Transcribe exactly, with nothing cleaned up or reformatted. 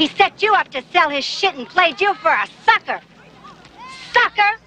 He set you up to sell his shit and played you for a sucker. Sucker!